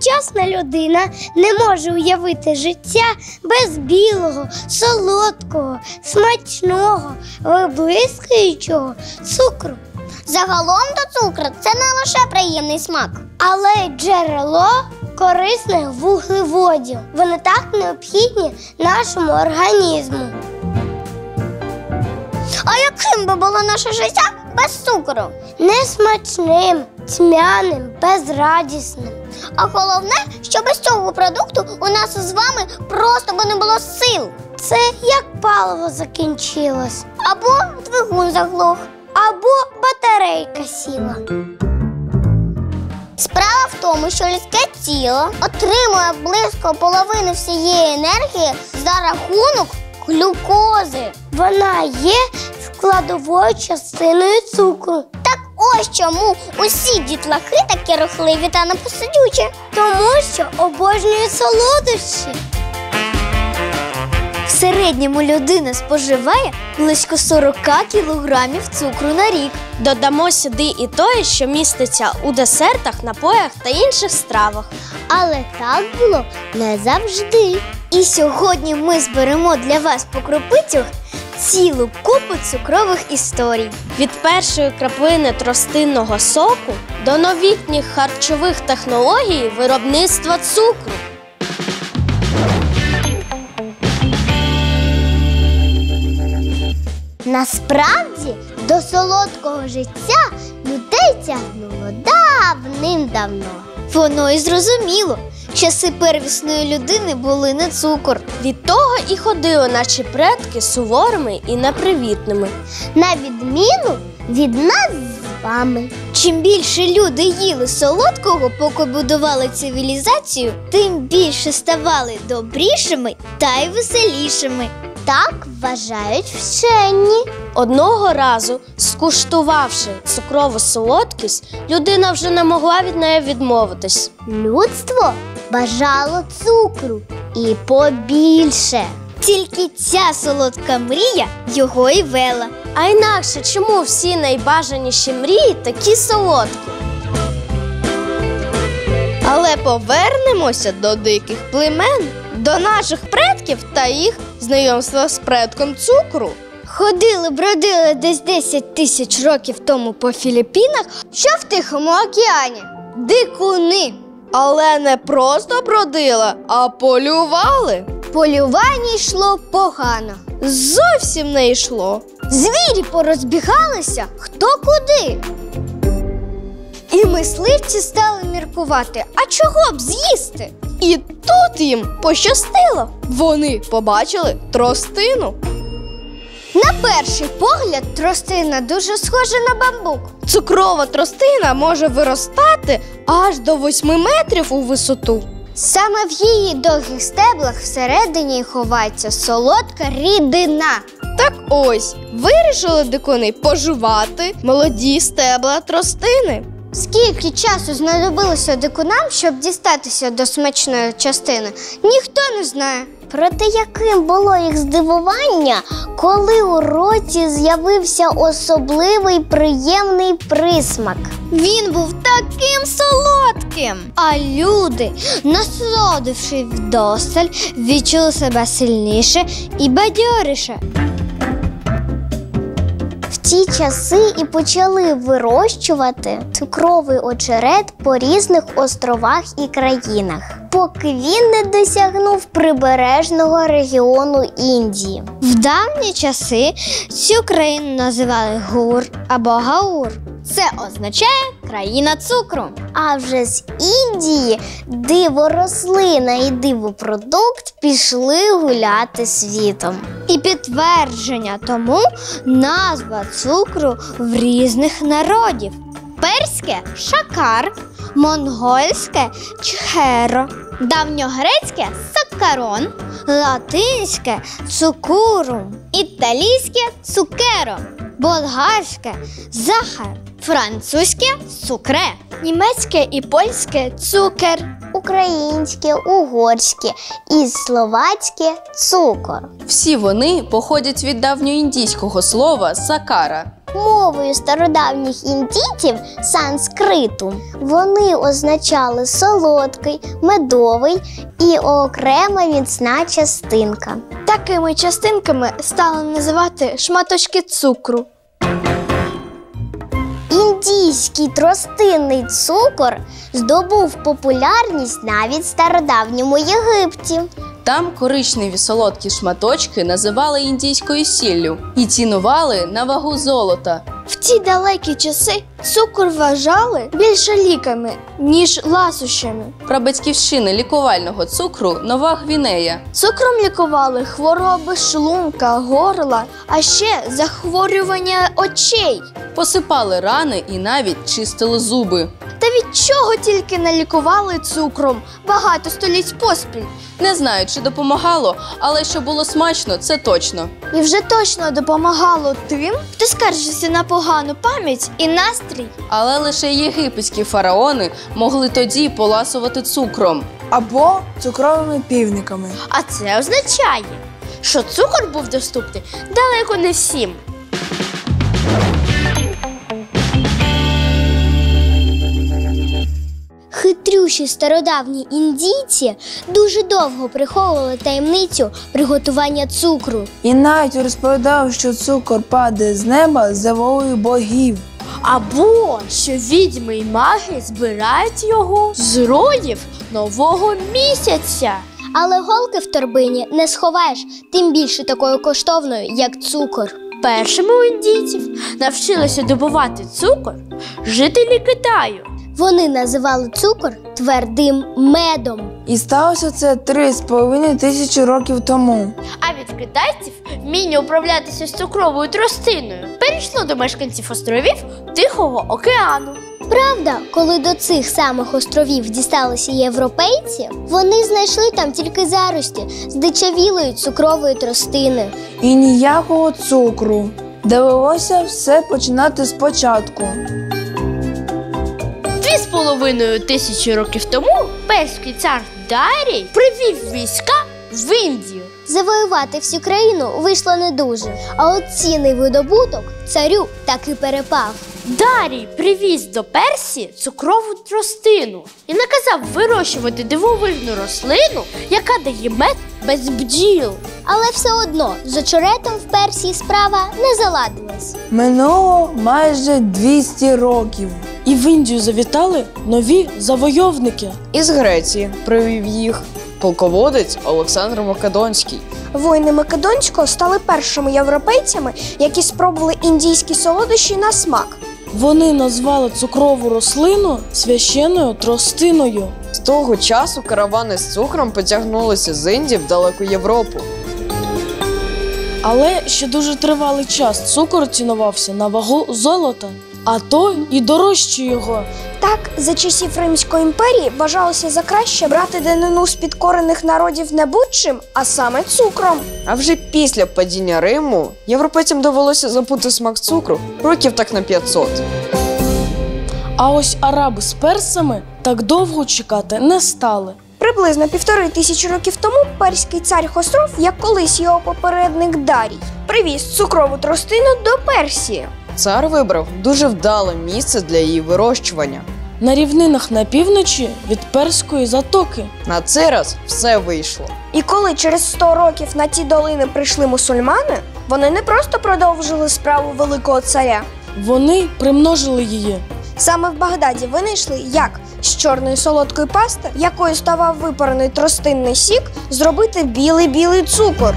Сучасна людина не може уявити життя без білого, солодкого, смачного, виблискуючого цукру. Загалом до цукру це не лише приємний смак, але й джерело корисних вуглеводів. Вони так необхідні нашому організму. А яким би було наше життя без цукру? Несмачним, тьмяним, безрадісним. А головне, що без цього продукту у нас з вами просто би не було сил. Це як паливо закінчилось. Або двигун заглох. Або батарейка сіла. Справа в тому, що людське тіло отримує близько половини всієї енергії за рахунок глюкози. Вона є складовою частиною цукру. Так ось чому усі дітлахи такі рухливі та непосидючі. Тому що обожнюють солодощі. В середньому людина споживає близько 40 кілограмів цукру на рік. Додамо сюди і те, що міститься у десертах, напоях та інших стравах. Але так було не завжди. І сьогодні ми зберемо для вас по крупицях цілу купу цукрових історій. Від першої краплини тростинного соку до новітніх харчових технологій виробництва цукру. Насправді, до солодкого життя людей тягнуло давним-давно. Воно і зрозуміло. Часи первісної людини були не цукор. Від того і ходили наші предки суворими і непривітними. На відміну від нас з вами. Чим більше люди їли солодкого, поки будували цивілізацію, тим більше ставали добрішими та й веселішими. Так вважають вчені. Одного разу, скуштувавши цукрову солодкість, людина вже не могла від неї відмовитись. Людство бажало цукру і побільше. Тільки ця солодка мрія його і вела. А інакше, чому всі найбажаніші мрії такі солодкі? Але повернемося до диких племен, до наших предків та їх знайомства з предком цукру. Ходили-бродили десь 10 тисяч років тому по Філіппінах, що в Тихому океані. Дикуни. Але не просто бродили, а полювали. Полювання йшло погано. Зовсім не йшло. Звірі порозбігалися хто куди. І мисливці стали міркувати, а чого б з'їсти? І тут їм пощастило. Вони побачили тростину. На перший погляд тростина дуже схожа на бамбук. Цукрова тростина може виростати аж до 8 метрів у висоту. Саме в її довгих стеблах всередині ховається солодка рідина. Так ось, вирішили дикуни пожувати молоді стебла тростини. Скільки часу знадобилося дикунам, щоб дістатися до смачної частини, ніхто не знає. Проте яким було їх здивування, коли у роті з'явився особливий приємний присмак. Він був таким солодким. А люди, насолодившись вдосталь, відчули себе сильніше і бадьоріше. В ті часи і почали вирощувати цукровий очерет по різних островах і країнах, поки він не досягнув прибережного регіону Індії. В давні часи цю країну називали Гур або Гаур. Це означає країна цукру. А вже з Індії диворослина і дивопродукт пішли гуляти світом. І підтвердження тому назва цукру в різних народів. Перське – шакар, монгольське – чхеро, давньогрецьке – саккарон, латинське – цукурум, італійське – цукеро, болгарське – захар, французьке – цукре, німецьке і польське – цукер, Українське, угорське і словацьке – цукор. Всі вони походять від давньоіндійського слова «сакара». мовою стародавніх індійців санскриту. Вони означали солодкий, медовий і окрема міцна частинка. Такими частинками стали називати шматочки цукру. Індійський тростинний цукор здобув популярність навіть в стародавньому Єгипті. Там коричневі солодкі шматочки називали індійською сіллю і цінували на вагу золота. В ті далекі часи цукор вважали більше ліками, ніж ласощами. Прабатьківщина лікувального цукру – Нова Гвінея. Цукром лікували хвороби шлунка, горла, а ще захворювання очей. Посипали рани і навіть чистили зуби. Та від чого тільки не лікували цукром багато століть поспіль. Не знаю, чи допомагало, але що було смачно – це точно. І вже точно допомагало тим, хто скаржився на погану пам'ять і настрій. Але лише єгипетські фараони могли тоді поласувати цукром. Або цукровими півниками. А це означає, що цукор був доступний далеко не всім. Хитрющі стародавні індійці дуже довго приховували таємницю приготування цукру. І навіть розповідав, що цукор падає з неба за волею богів. Або що відьми й маги збирають його з роїв нового місяця. Але голки в торбині не сховаєш, тим більше такою коштовною, як цукор. Першими у індійців навчилися добувати цукор жителі Китаю. Вони називали цукор твердим медом. І сталося це 3,5 тисячі років тому. А від китайців вміння управлятися з цукровою тростиною перейшло до мешканців островів Тихого океану. Правда, коли до цих самих островів дісталися європейці, вони знайшли там тільки зарості здичавілої цукрової тростини. І ніякого цукру. Довелося все починати спочатку. 2,5 тисячі років тому перський цар Дарій привів війська в Індію. Завоювати всю країну вийшло не дуже, а от цінний видобуток царю таки перепав. Дарій привіз до Персії цукрову тростину і наказав вирощувати дивовижну рослину, яка дає мед без бджіл. Але все одно з очеретом в Персії справа не заладилась. Минуло майже 200 років. І в Індію завітали нові завойовники. Із Греції привів їх полководець Олександр Македонський. Воїни Македонського стали першими європейцями, які спробували індійські солодощі на смак. Вони назвали цукрову рослину священною тростиною. З того часу каравани з цукром потягнулися з Індії в далеку Європу. Але ще дуже тривалий час цукор цінувався на вагу золота, а то і дорожче його. Так, за часів Римської імперії вважалося за краще брати данину з підкорених народів не будь-чим, а саме цукром. А вже після падіння Риму європейцям довелося забути смак цукру років так на 500. А ось араби з персами так довго чекати не стали. Приблизно 1500 років тому перський цар Хосров, як колись його попередник Дарій, привіз цукрову тростину до Персії. Цар вибрав дуже вдале місце для її вирощування. На рівнинах на півночі від Перської затоки. На цей раз все вийшло. І коли через 100 років на ті долини прийшли мусульмани, вони не просто продовжили справу великого царя. Вони примножили її. Саме в Багдаді винайшли, як з чорної солодкої пасти, якою ставав випарений тростинний сік, зробити білий цукор.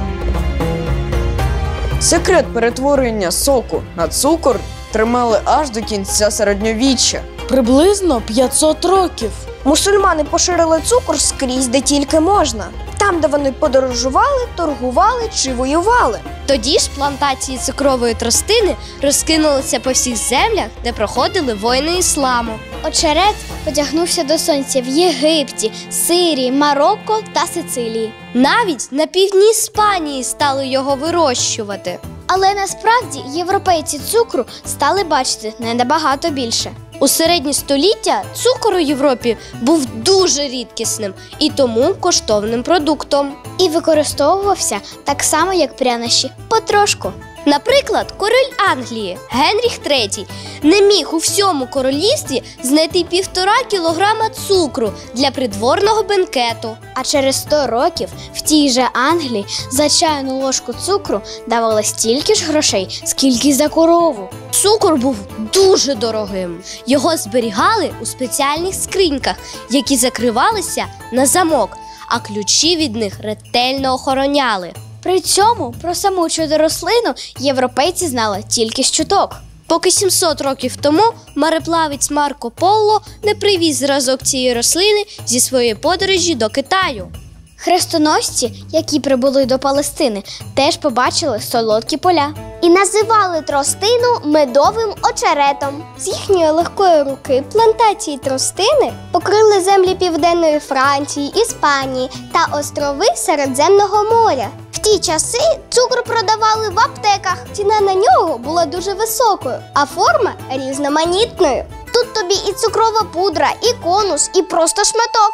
Секрет перетворення соку на цукор тримали аж до кінця середньовіччя. Приблизно 500 років. Мусульмани поширили цукор скрізь, де тільки можна. Там, де вони подорожували, торгували чи воювали. Тоді ж плантації цукрової тростини розкинулися по всіх землях, де проходили воїни ісламу. Очерет потягнувся до сонця в Єгипті, Сирії, Марокко та Сицилії. Навіть на півдні Іспанії стали його вирощувати. Але насправді європейці цукру стали бачити не набагато більше. У середні століття цукор у Європі був дуже рідкісним і тому коштовним продуктом. І використовувався так само, як прянощі, потрошку. Наприклад, король Англії Генріх III не міг у всьому королівстві знайти 1,5 кілограма цукру для придворного бенкету. А через 100 років в тій же Англії за чайну ложку цукру давали стільки ж грошей, скільки й за корову. Цукор був дуже дорогим. Його зберігали у спеціальних скриньках, які закривалися на замок, а ключі від них ретельно охороняли. При цьому про саму чудо-рослину європейці знали тільки з чуток. Поки 700 років тому мореплавець Марко Поло не привіз зразок цієї рослини зі своєї подорожі до Китаю. Хрестоносці, які прибули до Палестини, теж побачили солодкі поля. І називали тростину медовим очеретом. З їхньої легкої руки плантації тростини покрили землі Південної Франції, Іспанії та острови Середземного моря. В ті часи цукор продавали в аптеках. Ціна на нього була дуже високою, а форма різноманітною. Тут тобі і цукрова пудра, і конус, і просто шматок.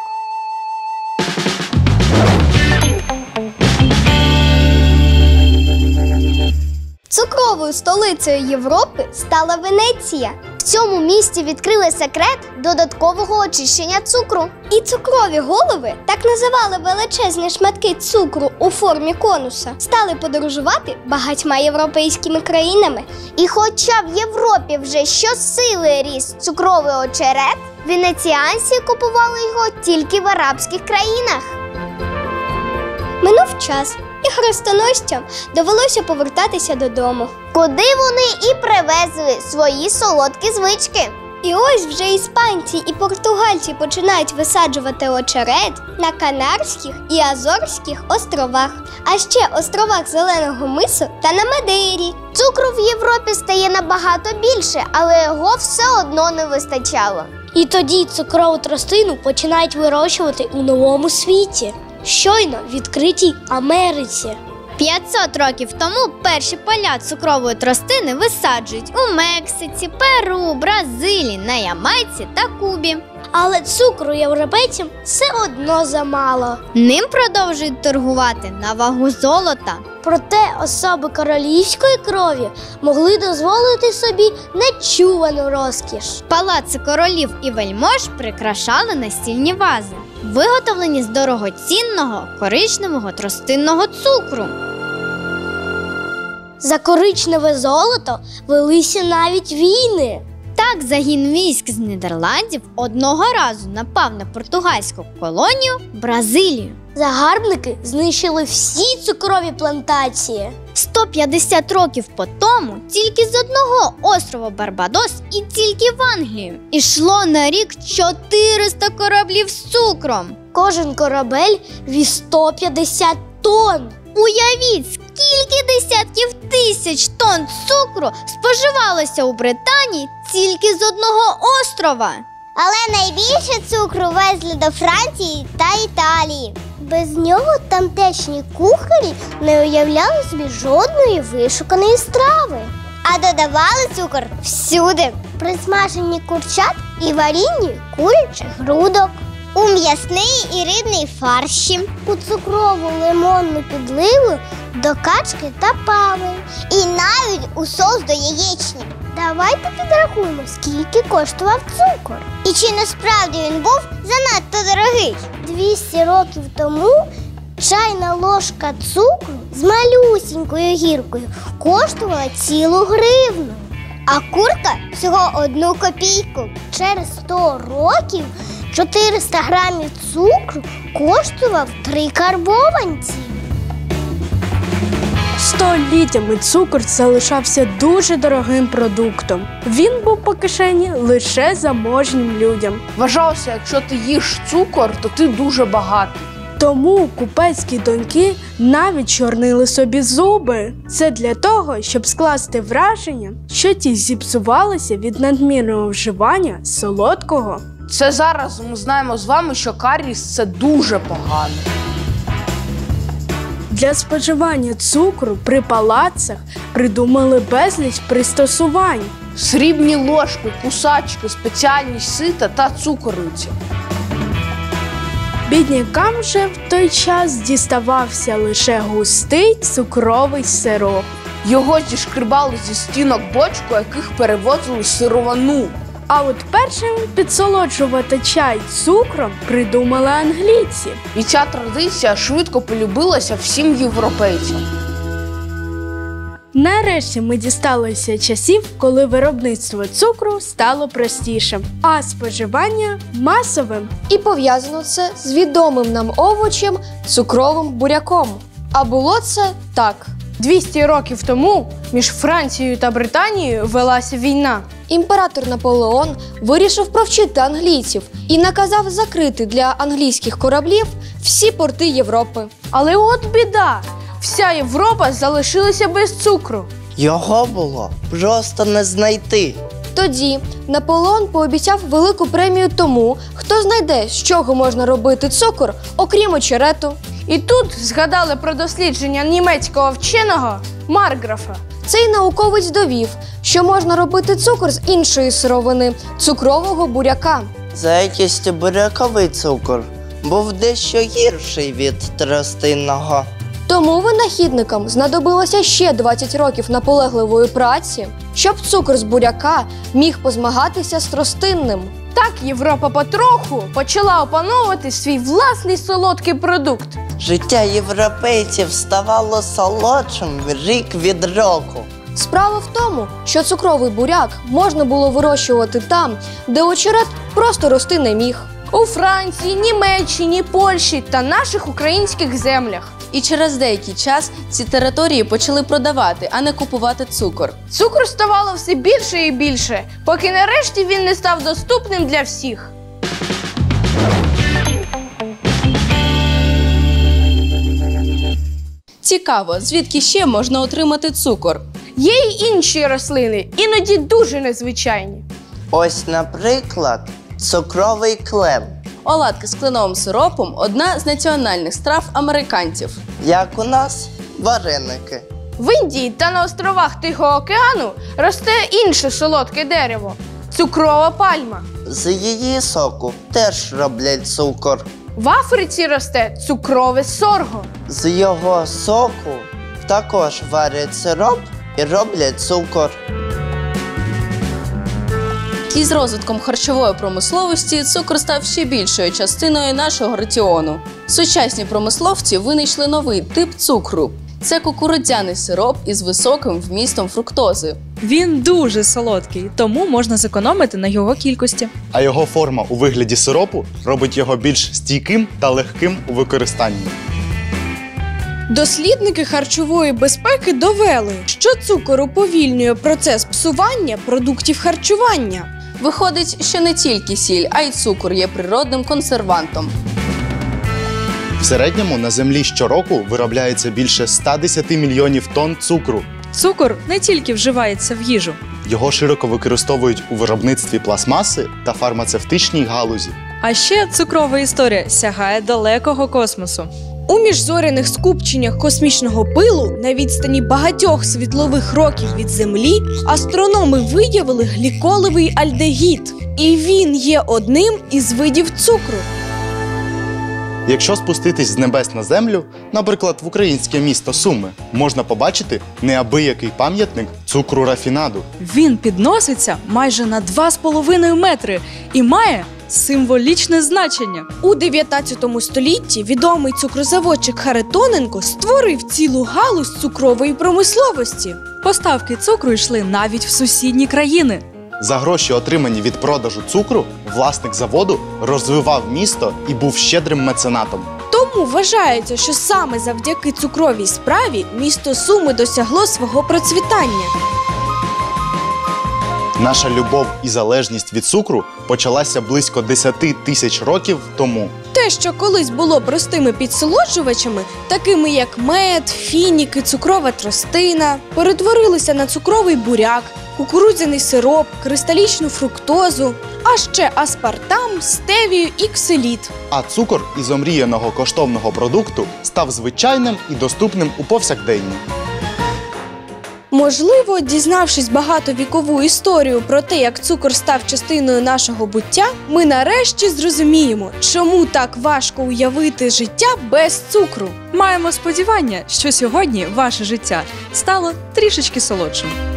Цукровою столицею Європи стала Венеція. В цьому місті відкрили секрет додаткового очищення цукру. І цукрові голови, так називали величезні шматки цукру у формі конуса, стали подорожувати багатьма європейськими країнами. І хоча в Європі вже щосили ріс цукровий очерет, венеціанці купували його тільки в арабських країнах. Минув час, і хрестоносцям довелося повертатися додому, куди вони і привезли свої солодкі звички. І ось вже іспанці і португальці починають висаджувати очерет на Канарських і Азорських островах, а ще островах Зеленого мису та на Мадейрі. Цукру в Європі стає набагато більше, але його все одно не вистачало. І тоді цукрову тростину починають вирощувати у новому світі, щойно відкритій Америці. 500 років тому перші поля цукрової тростини висаджують у Мексиці, Перу, Бразилії, на Ямайці та Кубі. Але цукру європейцям все одно замало. Ним продовжують торгувати на вагу золота. Проте особи королівської крові могли дозволити собі нечувану розкіш. Палаци королів і вельмож прикрашали настільні вази, виготовлені з дорогоцінного коричневого тростинного цукру. За коричневе золото велися навіть війни. Так загін військ з Нідерландів одного разу напав на португальську колонію Бразилію. Загарбники знищили всі цукрові плантації. 150 років по тому тільки з одного острова Барбадос і тільки в Англію ішло на рік 400 кораблів з цукром. Кожен корабель віз 150 тонн. Уявіть, скільки десятків тисяч тонн цукру споживалося у Британії тільки з одного острова. Але найбільше цукру везли до Франції та Італії. Без нього тамтешні кухарі не уявляли собі жодної вишуканої страви. А додавали цукор всюди. При смаженні курчат і варінні курячих грудок. У м'ясний і рибний фарші. У цукрову лимонну підливу до качки та пави. І навіть у соус до яєчні. Давайте підрахуємо, скільки коштував цукор. І чи насправді він був занадто дорогий? 200 років тому чайна ложка цукру з малюсінькою гіркою коштувала цілу гривну. А курка всього 1 копійку. Через 100 років 400 грамів цукру коштував 3 карбованці. Століттями цукор залишався дуже дорогим продуктом. Він був по кишені лише заможнім людям. Вважалося, якщо ти їш цукор, то ти дуже багатий. Тому купецькі доньки навіть чорнили собі зуби. Це для того, щоб скласти враження, що ті зіпсувалися від надмірного вживання солодкого. Це зараз ми знаємо з вами, що каріс – це дуже погано. Для споживання цукру при палацах придумали безліч пристосувань. Срібні ложки, кусачки, спеціальні сита та цукорниці. Біднякам же в той час діставався лише густий цукровий сироп. Його зішкрібали зі стінок бочку, яких перевозили сировину. А от першим підсолоджувати чай цукром придумали англійці. І ця традиція швидко полюбилася всім європейцям. Нарешті ми дісталися часів, коли виробництво цукру стало простішим, а споживання масовим. І пов'язано це з відомим нам овочем цукровим буряком. А було це так. 200 років тому між Францією та Британією велася війна. Імператор Наполеон вирішив провчити англійців і наказав закрити для англійських кораблів всі порти Європи. Але от біда! Вся Європа залишилася без цукру. Його було просто не знайти. Тоді Наполеон пообіцяв велику премію тому, хто знайде, з чого можна робити цукор, окрім очерету. І тут згадали про дослідження німецького вченого Маркграфа. Цей науковець довів, що можна робити цукор з іншої сировини – цукрового буряка. За якістю буряковий цукор був дещо гірший від тростинного. Тому винахідникам знадобилося ще 20 років наполегливої праці, щоб цукор з буряка міг позмагатися з тростинним. Так Європа потроху почала опановувати свій власний солодкий продукт. Життя європейців ставало солодшим рік від року. Справа в тому, що цукровий буряк можна було вирощувати там, де очерет просто рости не міг. У Франції, Німеччині, Польщі та наших українських землях. І через деякий час ці території почали продавати, а не купувати цукор. Цукру ставало все більше і більше, поки нарешті він не став доступним для всіх. Цікаво, звідки ще можна отримати цукор? Є й інші рослини, іноді дуже незвичайні. Ось, наприклад, цукровий клен. Оладки з кленовим сиропом – одна з національних страв американців. Як у нас вареники. В Індії та на островах Тихого океану росте інше солодке дерево – цукрова пальма. З її соку теж роблять цукор. В Африці росте цукрове сорго. З його соку також варять сироп і роблять цукор. Із розвитком харчової промисловості цукор став ще більшою частиною нашого раціону. Сучасні промисловці винайшли новий тип цукру. Це кукурудзяний сироп із високим вмістом фруктози. Він дуже солодкий, тому можна зекономити на його кількості. А його форма у вигляді сиропу робить його більш стійким та легким у використанні. Дослідники харчової безпеки довели, що цукор уповільнює процес псування продуктів харчування. Виходить, що не тільки сіль, а й цукор є природним консервантом. В середньому на землі щороку виробляється більше 110 мільйонів тонн цукру. Цукор не тільки вживається в їжу. Його широко використовують у виробництві пластмаси та фармацевтичній галузі. А ще цукрова історія сягає далекого космосу. У міжзоряних скупченнях космічного пилу на відстані багатьох світлових років від Землі астрономи виявили гліколевий альдегід. І він є одним із видів цукру. Якщо спуститись з небес на землю, наприклад, в українське місто Суми, можна побачити неабиякий пам'ятник цукру рафінаду. Він підноситься майже на 2,5 метри і має символічне значення. У 19 столітті відомий цукрозаводчик Харитоненко створив цілу галузь цукрової промисловості. Поставки цукру йшли навіть в сусідні країни. За гроші, отримані від продажу цукру, власник заводу розвивав місто і був щедрим меценатом. Тому вважається, що саме завдяки цукровій справі місто Суми досягло свого процвітання. Наша любов і залежність від цукру почалася близько 10 тисяч років тому. Те, що колись було простими підсолоджувачами, такими як мед, фініки, цукрова тростина, перетворилися на цукровий буряк, кукурудзяний сироп, кристалічну фруктозу, а ще аспартам, стевію і ксиліт. А цукор із омріяного коштовного продукту став звичайним і доступним у повсякденні. Можливо, дізнавшись багатовікову історію про те, як цукор став частиною нашого буття, ми нарешті зрозуміємо, чому так важко уявити життя без цукру. Маємо сподівання, що сьогодні ваше життя стало трішечки солодшим.